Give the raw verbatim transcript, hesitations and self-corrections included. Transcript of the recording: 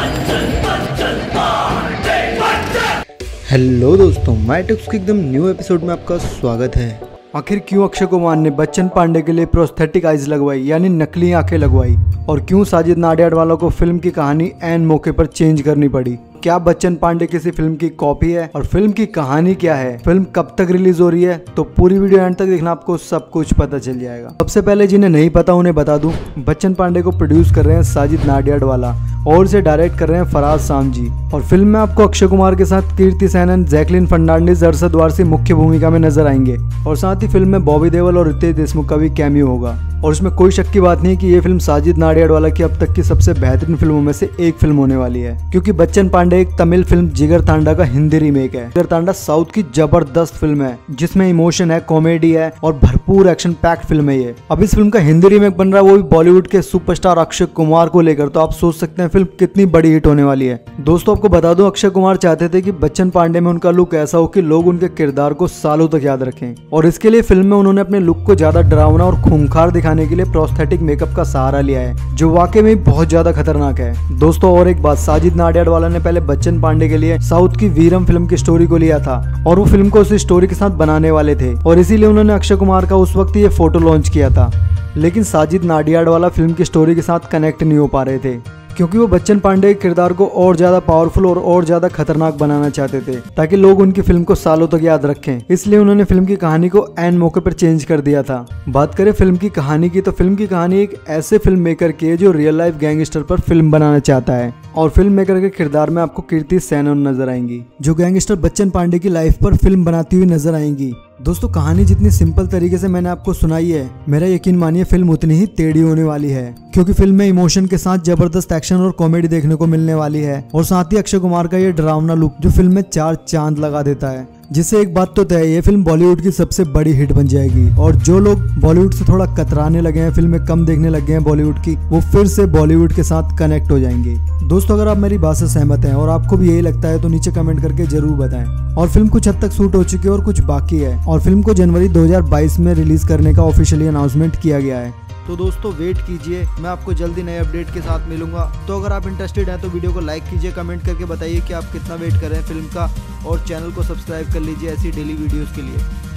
Hello दोस्तों, matrix के एकदम न्यू एपिसोड में आपका स्वागत है। आखिर क्यों अक्षय कुमार ने बच्चन पांडे के लिए प्रोस्थेटिक आइज लगवाई यानी नकली आंखें लगवाई, और क्यों साजिद नाडियाडवाला को फिल्म की कहानी एन मौके पर चेंज करनी पड़ी? क्या बच्चन पांडे किसी फिल्म की कॉपी है और फिल्म की कहानी क्या है? फिल्म कब तक रिलीज हो रही है? तो पूरी वीडियो एंड तक देखना, आपको सब कुछ पता चल जाएगा। सबसे पहले जिन्हें नहीं पता उन्हें बता दूं, बच्चन पांडे को प्रोड्यूस कर रहे हैं साजिद नाडियाडवाला और इसे डायरेक्ट कर रहे हैं फराज सामजी। और फिल्म में आपको अक्षय कुमार के साथ कीर्ति सेनन, जैकलिन फर्नांडिस, अरशद वारसी मुख्य भूमिका में नजर आएंगे, और साथ ही फिल्म में बॉबी देओल और रितेश देशमुख का भी कैमियो होगा। और इसमें कोई शक की बात नहीं कि ये फिल्म साजिद नाडियाडवाला की अब तक की सबसे बेहतरीन फिल्मों में से एक फिल्म होने वाली है, क्योंकि बच्चन पांडे एक तमिल फिल्म जिगर तांडा का हिंदी रीमेक है। जिगर तांडा साउथ की जबरदस्त फिल्म है जिसमें इमोशन है, कॉमेडी है और भरपूर एक्शन पैक्ड फिल्म है ये। अब इस फिल्म का हिंदी रीमेक बन रहा है, वो भी बॉलीवुड के सुपरस्टार अक्षय कुमार को लेकर, तो आप सोच सकते हैं फिल्म कितनी बड़ी हिट होने वाली है। दोस्तों आपको बता दूं, अक्षय कुमार चाहते थे कि बच्चन पांडे में उनका लुक ऐसा हो कि लोग उनके किरदार को सालों तक याद रखें, और इसके लिए फिल्म में उन्होंने अपने लुक को ज्यादा डरावना और खूंखार दिखाने के लिए प्रोस्थेटिक मेकअप का सहारा लिया है, जो वाकई में बहुत ज्यादा खतरनाक है। दोस्तों और एक बात, साजिद नाडियाडवाला ने पहले बच्चन पांडे के लिए साउथ की वीरम फिल्म की स्टोरी को लिया था, और वो फिल्म को उसी स्टोरी के साथ बनाने वाले थे, और इसीलिए उन्होंने अक्षय कुमार का उस वक्त ये फोटो लॉन्च किया था। लेकिन साजिद नाडियाडवाला फिल्म की स्टोरी के साथ कनेक्ट नहीं हो पा रहे थे, क्योंकि वो बच्चन पांडे के किरदार को और ज्यादा पावरफुल और और ज्यादा खतरनाक बनाना चाहते थे, ताकि लोग उनकी फिल्म को सालों तक याद रखें। इसलिए उन्होंने फिल्म की कहानी को एन मौके पर चेंज कर दिया था। बात करें फिल्म की कहानी की, तो फिल्म की कहानी एक ऐसे फिल्म मेकर की है जो रियल लाइफ गैंगस्टर पर फिल्म बनाना चाहता है, और फिल्म मेकर के किरदार में आपको कीर्ति सेनन नजर आएंगी, जो गैंगस्टर बच्चन पांडे की लाइफ पर फिल्म बनाती हुई नजर आएंगी। दोस्तों कहानी जितनी सिंपल तरीके से मैंने आपको सुनाई है, मेरा यकीन मानिए फिल्म उतनी ही टेढ़ी होने वाली है, क्योंकि फिल्म में इमोशन के साथ जबरदस्त एक्शन और कॉमेडी देखने को मिलने वाली है, और साथ ही अक्षय कुमार का ये डरावना लुक जो फिल्म में चार चांद लगा देता है। जिससे एक बात तो तय है, ये फिल्म बॉलीवुड की सबसे बड़ी हिट बन जाएगी, और जो लोग बॉलीवुड से थोड़ा कतराने लगे हैं, फिल्में कम देखने लगे हैं बॉलीवुड की, वो फिर से बॉलीवुड के साथ कनेक्ट हो जाएंगे। दोस्तों अगर आप मेरी बात से सहमत हैं और आपको भी यही लगता है तो नीचे कमेंट करके जरूर बताएं। और फिल्म कुछ हद तक शूट हो चुकी है और कुछ बाकी है, और फिल्म को जनवरी दो हज़ार बाईस में रिलीज करने का ऑफिशियली अनाउंसमेंट किया गया है। तो दोस्तों वेट कीजिए, मैं आपको जल्दी नए अपडेट के साथ मिलूंगा। तो अगर आप इंटरेस्टेड हैं तो वीडियो को लाइक कीजिए, कमेंट करके बताइए कि आप कितना वेट कर रहे हैं फिल्म का, और चैनल को सब्सक्राइब कर लीजिए ऐसी डेली वीडियोस के लिए।